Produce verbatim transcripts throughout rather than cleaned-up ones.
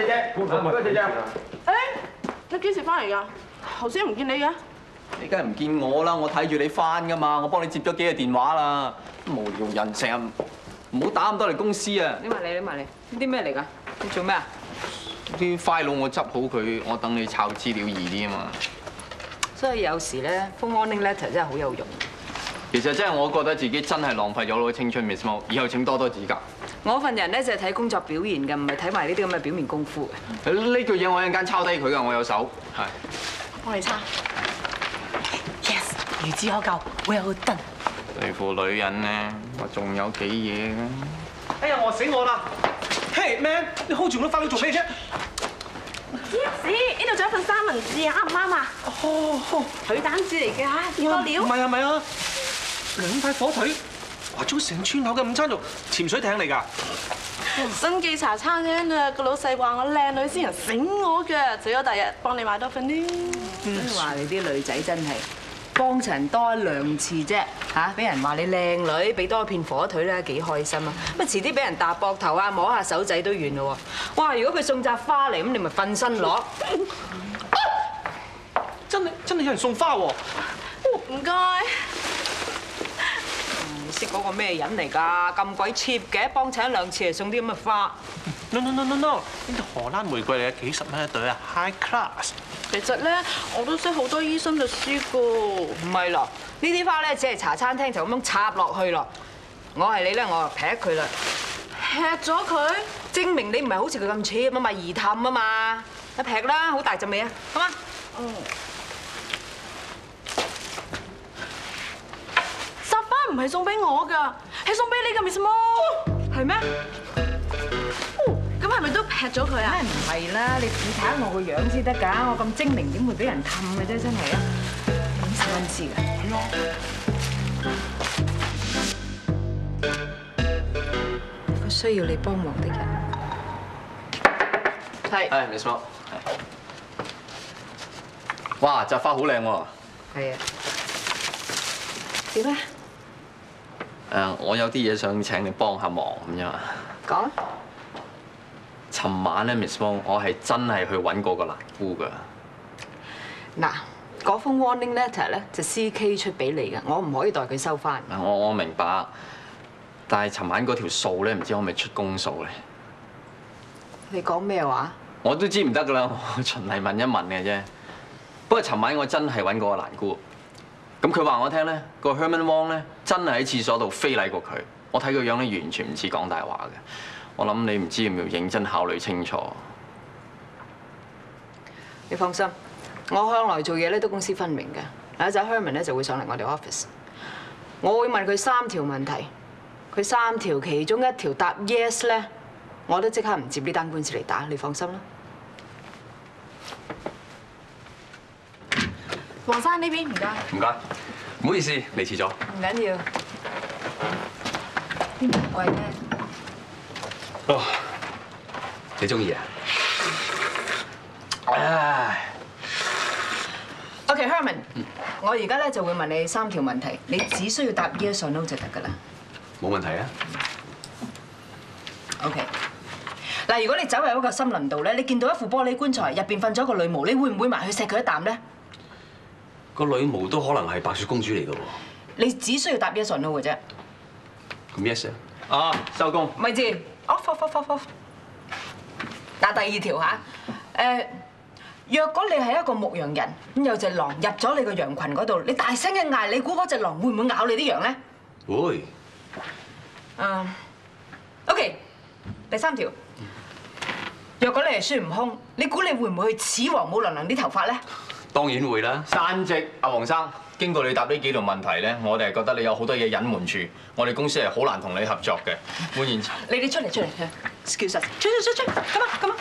姐，唔該姐姐。 誒，你幾時翻嚟㗎？頭先唔見你嘅。 你梗係唔見我啦，我睇住你翻㗎嘛，我幫你接咗幾個電話啦。無聊人成日唔好打咁多嚟公司啊！ 你埋嚟，你埋嚟，呢啲咩嚟㗎？你做咩啊？ 啲 file 我執好佢，我等你抄資料易啲啊嘛。 所以有時咧，封 warning letter 真係好有用。 其實真係我覺得自己真係浪費咗我青春 Miss Mo， 以後請多多指教。 我份人咧就係睇工作表現嘅，唔係睇埋呢啲咁嘅表面功夫嘅。 呢句嘢我一陣間抄低佢㗎，我有手。係。 幫你抄。Yes， 孺子可教 ，well done。 對付女人咧，我仲有幾嘢嘅。 哎呀，餓死我啦！嘿 ，man， 你 hold 住我翻去做咩啫？ Yes， 呢度仲有份三文治啊，啱唔啱啊？ 哦， 腿蛋治嚟嘅嚇，多料。 唔係啊，唔係啊，兩塊火腿，哇，做成村口嘅午餐肉，潛水艇嚟㗎。 新記茶餐廳啊，個老細話我靚女先人醒我㗎，最咗第日幫你買多份呢。 所以話你啲女仔真係幫襯多一兩次啫嚇，俾人話你靚女，俾多一片火腿咧幾開心啊！乜遲啲俾人搭膊頭啊，摸下手仔都遠咯喎！哇！如果佢送扎花嚟，咁你咪瞓身攞。 真係真係有人送花喎！ 唔該。 你識嗰個咩人嚟㗎？咁鬼 cheap 嘅，幫襯一兩次嚟送啲咁嘅花。 No no no no no！ 呢度荷蘭玫瑰嚟嘅，幾十蚊一對啊 ，high class。 其實咧，我都識好多醫生律師㗎。 唔係咯，呢啲花咧只係茶餐廳就咁樣插落去咯。我係你咧，我就劈佢啦。 劈咗佢， 證明你唔係好似佢咁 cheap 啊嘛，易氹啊嘛。一劈啦，好大陣味啊，好嘛？ 嗯。沙發唔係送俾我㗎，係送俾你㗎 Miss Mo。 係咩？ 咁係咪都劈咗佢啊？ 梗係唔係啦，你你睇下我個樣先得㗎，我咁精靈點會俾人氹嘅啫，真係啊！點三蚊次㗎？係咯。個需要你幫忙的人係係 Miss Mo。哇！扎花好靚喎。 係啊。點咧？ 誒，我有啲嘢想請你幫下忙咁樣啊。 講啊！ 尋晚咧 ，Miss Mo， 我係真係去揾過個蘭姑㗎。 嗱，嗰封 warning letter 咧就 C K 出俾你嘅，我唔可以代佢收翻。 我我明白，但係尋晚嗰條數咧，唔知可唔可以出公數咧？ 你講咩話？ 我都知唔得㗎啦，我循例問一問嘅啫。不過尋晚我真係揾過個蘭姑，咁佢話我聽咧，個 Herman Wong 咧真係喺廁所度非禮過佢。我睇個樣咧，完全唔似講大話嘅。我諗你唔知要唔要認真考慮清楚。 你放心，我向來做嘢咧都公私分明嘅。有一陣 Herman 咧就會上嚟我哋 office， 我會問佢三條問題，佢三條其中一條答 yes 咧，我都即刻唔接呢單官司嚟打。你放心啦。 黃生呢邊唔該。 唔該，唔好意思，嚟遲咗。 唔緊要。我係咩？ 哦，你中意啊？唉。 OK，Herman， 我而家咧就會問你三條問題，你只需要答 yes or no 就得㗎啦。 冇問題啊。 OK。嗱，如果你走入一個森林度咧，你見到一副玻璃棺材，入邊瞓咗個女巫，你會唔會埋去錫佢一啖咧？ 個女巫都可能係白雪公主嚟㗎喎。 你只需要答 yes or no 嘅啫。 咁 yes 啊？ 啊，收工。 咪住，off off off off off。嗱，第二條嚇，誒，若果你係一個牧羊人，咁有隻狼入咗你個羊群嗰度，你大聲嘅嗌，你估嗰隻狼會唔會咬你啲羊咧？ 會。 嗯。OK，第三條，若果你係孫悟空，你估你會唔會去齒王母娘娘啲頭髮咧？ 當然會啦。 山直，阿黃生，經過你答呢幾條問題咧，我哋係覺得你有好多嘢隱瞞住，我哋公司係好難同你合作嘅。換言之， 你哋出嚟出嚟，excuse us，出出出出，咁啊咁啊。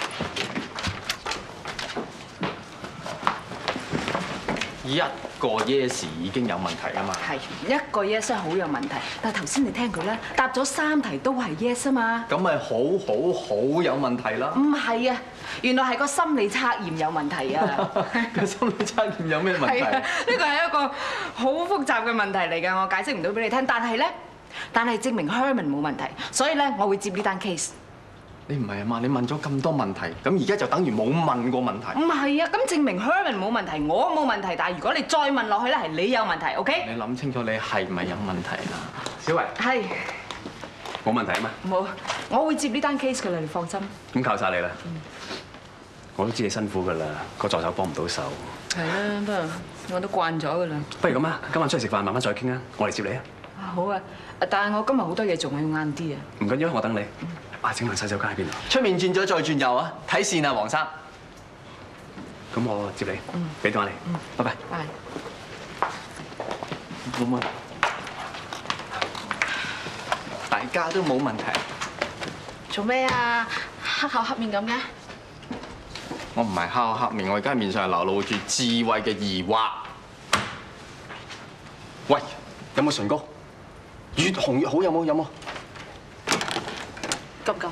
一個 yes 已經有問題啊嘛。 係一個 yes 真係好有問題，但係頭先你聽佢咧答咗三題都係 yes 啊嘛。 咁咪好好好有問題啦。 唔係啊，原來係個心理測驗有問題啊。 個心理測驗有咩問題？ 係啊，呢個係一個好複雜嘅問題嚟㗎，我解釋唔到俾你聽。但係咧，但係證明 Herman 冇問題，所以咧我會接呢單 case。 你唔係啊嘛？你問咗咁多問題，咁而家就等於冇問過問題。 唔係啊，咁證明 Herman 冇問題，我冇問題。但係如果你再問落去咧，係你有問題，OK？ 你諗清楚，你係咪有問題啦？ 小維係冇問題啊嘛？ 冇，我會接呢單 case 㗎啦，你放心。 咁靠晒你啦！我都知你辛苦㗎啦，個助手幫唔到手。 係啦，不過我都慣咗㗎啦。 不如咁啊，今晚出去食飯，慢慢再傾啊！我嚟接你啊！ 好啊，但係我今日好多嘢做，我要晏啲啊。 唔緊要，我等你。啊，請問洗手間喺邊度？ 出面轉咗再轉右啊！睇線啊，黃生。 咁我接你，俾電話你。拜拜。 拜。 冇問題，大家都冇問題。 做咩啊？黑口黑面咁嘅？ 我唔係黑口黑面，我而家面上係流露住智慧嘅疑惑。喂，有冇唇膏？越紅越好，有冇？有冇？ 夠唔夠？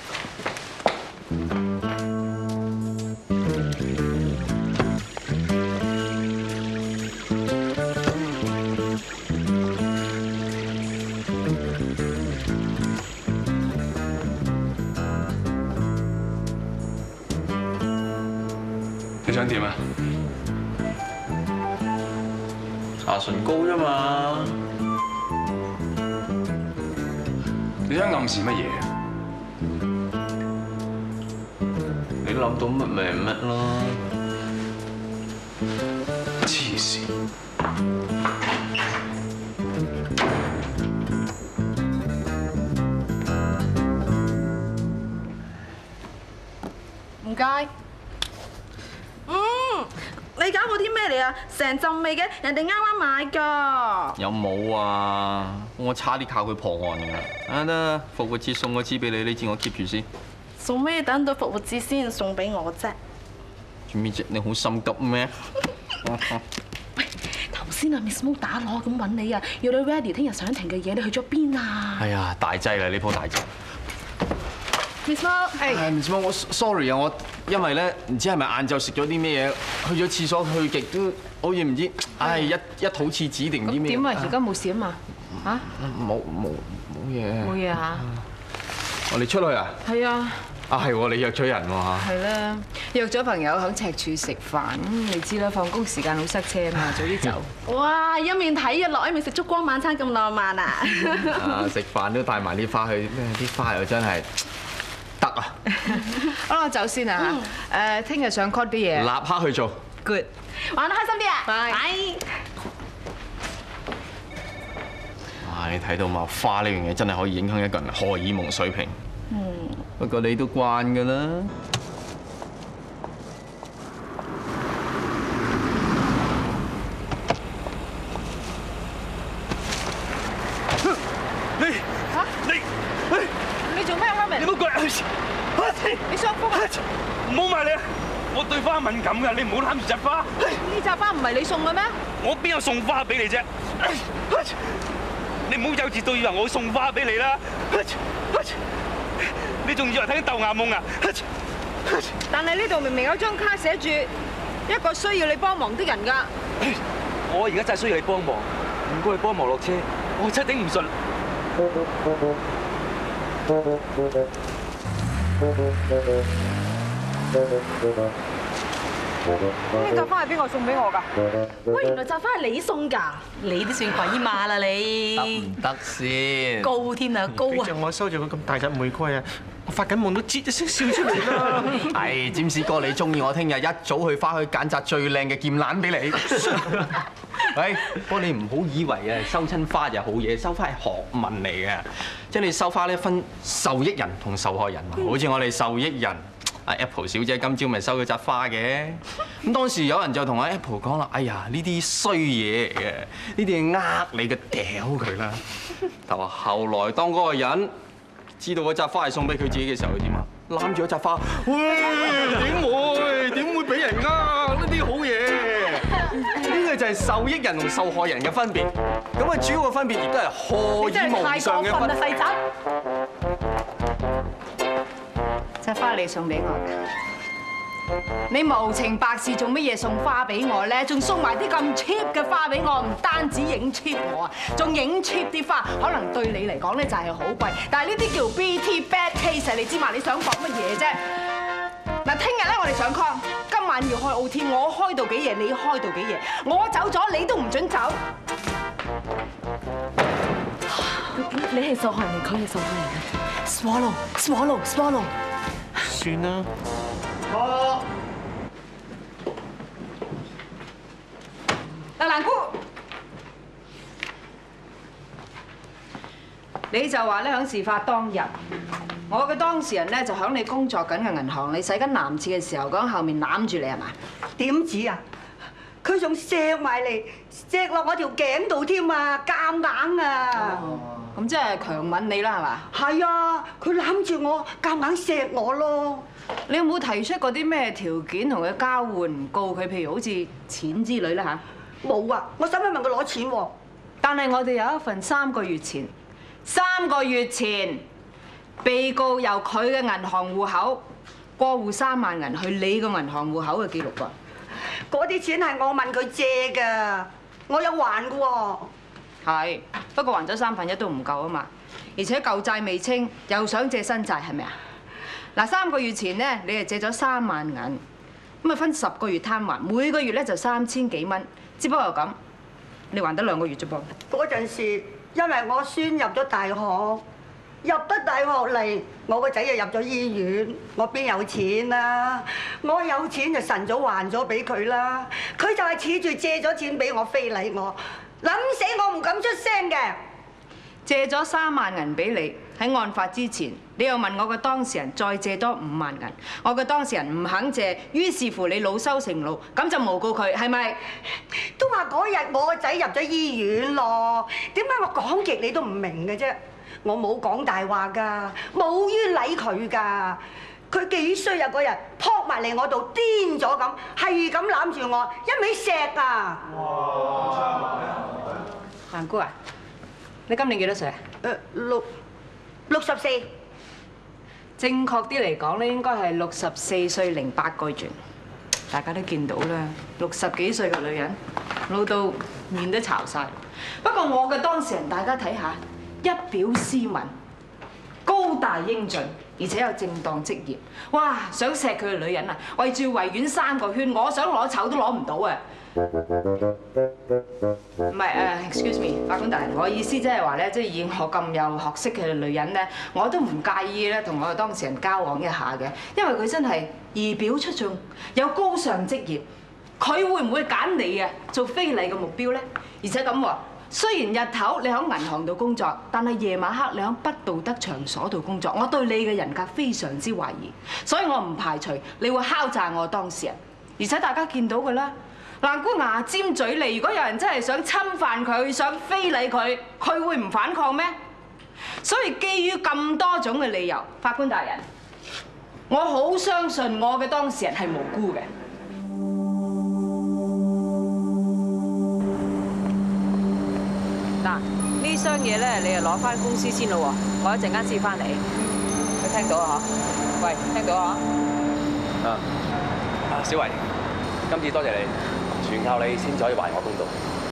你想點啊？ 搽唇膏啫嘛。 你想暗示乜嘢？ 你諗到乜咪乜咯。 黐線！ 唔該。嗯，你搞嗰啲咩嚟啊？成陣味嘅，人哋啱啱買㗎。 有冇啊？我差啲靠佢破案㗎。啊得，復活節送個支俾你，呢支我 keep 住先。 送咩？等到復活節先送俾我啫。 做咩啫？你好心急咩？ 喂，頭先啊 Miss Mo 打攞咁揾你啊，要你 ready 聽日上庭嘅嘢，你去咗邊啊？ 哎呀，大劑啦！呢鋪大劑。 Miss Mo， 係 Miss Mo，我 sorry 啊，我因為咧唔知係咪晏晝食咗啲咩嘢，去咗廁所去極都好似唔知，唉一一肚廁紙定唔知咩？ 點啊？而家冇事啊嘛？嚇？ 冇冇冇嘢。 冇嘢嚇？ 我哋出去啊？ 係啊。 啊係喎，你約咗人喎。 係啦，約咗朋友喺赤柱食飯，咁你知啦，放工時間好塞車啊嘛，早啲走。 哇！一面睇日落，一面食燭光晚餐咁浪漫啊！ 啊食飯都帶埋啲花去，咩啲花又真係得啊！ 好啦，我走先啊嚇。誒，聽日上 court 啲嘢。 立刻去做。 Good。 玩得開心啲啊！ 拜。 哇！你睇到嘛？花呢樣嘢真係可以影響一個人荷爾蒙水平。嗯。不過你都慣㗎啦。 你嚇你喂！ 你做咩啊 ，Herman？ 你唔好過嚟！ 你傷風啊？ 唔好埋嚟啊！我對花敏感㗎，你唔好攬住扎花。 呢扎花唔係你送嘅咩？ 我邊有送花俾你啫？你唔好幼稚到以為我會送花俾你啦！你仲以為睇緊豆芽夢啊？ 但係呢度明明有張卡寫住一個需要你幫忙的人㗎。 我而家真係需要你幫忙，唔該你幫忙落車，我真係頂唔順。 呢扎花係邊個送俾我㗎？ 喂，原來扎花係你送㗎， 你都算鬼馬啦你， 得唔得先？ 高添啊高啊！ 俾着我收住佢咁大隻玫瑰啊！我發緊夢都擠一聲笑出嚟啦！ 係，占士哥你中意我聽日一早去花去揀扎最靚嘅劍蘭俾你。喂，不過你唔好以為啊收親花就好嘢，收花係學問嚟嘅，即係你收花咧分受益人同受害人嘛。好似我哋受益人。阿 Apple 小姐今朝咪收咗扎花嘅，咁當時有人就同阿 Apple 講啦：哎呀，呢啲衰嘢嚟嘅，呢啲係呃你嘅，掉佢啦！但話後來當嗰個人知道嗰扎花係送俾佢自己嘅時候，佢點啊？攬住嗰扎花，喂，點會？點會俾人呃？呢啲好嘢，呢個就係受益人同受害人嘅分別。咁啊，主要嘅分別亦都係荷爾蒙上嘅分別。 細侄。 扎花你送俾我㗎。 你無情白事做乜嘢送花俾我咧？仲送埋啲咁 cheap 嘅花俾我，唔單止影 cheap 我啊，仲影 cheap 啲花，可能對你嚟講咧就係好貴，但係呢啲叫 B T bad taste， 你知嘛？你想講乜嘢啫？嗱，聽日咧我哋上 con， 今晚要開 O T， 我開到幾夜，你開到幾夜，我走咗你都唔准走。 你係受害人，佢係受害人。 Swallow, swallow, swallow。 算啦。 我嗱，蘭姑，你就話咧，響事發當日，我嘅當事人咧就響你工作緊嘅銀行，你洗緊男廁嘅時候，佢喺後面攬住你係嘛？ 點止啊！佢仲錫埋嚟，錫落我條頸度添啊，夾硬啊！ 咁即係強吻你啦係嘛？ 係啊，佢攬住我，夾硬錫我咯。 你有冇提出過啲咩條件同佢交換，唔告佢？譬如好似錢之類啦嚇。 冇啊！我使乜問佢攞錢喎？ 但係我哋有一份三個月前，三個月前被告由佢嘅銀行戶口過戶三萬銀去你個銀行戶口嘅記錄噃。 嗰啲錢係我問佢借㗎，我有還㗎喎。 係，不過還咗三分一都唔夠啊嘛，而且舊債未清，又想借新債係咪啊？嗱，三個月前咧，你係借咗三萬銀，咁啊分十個月攤還，每個月咧就三千幾蚊，只不過咁，你還得兩個月啫噃。 嗰陣時，因為我孫入咗大學，入得大學嚟，我個仔又入咗醫院，我邊有錢啊？我有錢就晨早還咗俾佢啦，佢就係恃住借咗錢俾我非禮我，諗死我唔敢出聲嘅。 借咗三萬銀俾你，喺案發之前，你又問我個當事人再借多五萬銀，我個當事人唔肯借，於是乎你惱羞成怒，咁就誣告佢，係咪？ 都話嗰日我個仔入咗醫院咯，點解我講極你都唔明嘅啫？我冇講大話㗎，冇於禮佢㗎。佢幾衰啊！嗰日撲埋嚟我度癲咗咁，係咁攬住我，一味錫啊！ 蘭姑啊，你今年幾多歲啊？ 誒六六十四， 正確啲嚟講咧，應該係六十四歲零八個月。大家都見到啦，六十幾歲嘅女人，老到面都巢晒。不過我嘅當事人，大家睇下，一表斯文，高大英俊，而且有正當職業。哇！想錫佢嘅女人啊，圍住維園三個圈，我想攞籌都攞唔到啊！唔係誒 ，excuse me， 法官大人，我意思即係話咧，即係以我咁有學識嘅女人咧，我都唔介意咧同我嘅當事人交往一下嘅，因為佢真係儀表出眾，有高尚職業，佢會唔會揀你啊做非禮嘅目標咧？而且咁喎，雖然日頭你喺銀行度工作，但係夜晚黑你喺不道德場所度工作，我對你嘅人格非常之懷疑，所以我唔排除你會敲詐我嘅當事人，而且大家見到㗎啦。蘭姑牙尖嘴利，如果有人真係想侵犯佢、想非禮佢，佢會唔反抗咩？所以基於咁多種嘅理由，法官大人，我好相信我嘅當事人係無辜嘅。嗱，呢箱嘢咧，你就攞翻公司先咯喎，我一陣間先翻嚟。你聽到啊？嗬？喂，聽到啊？ 啊，啊，小維，今次多謝你。全靠你先至可以還我公道。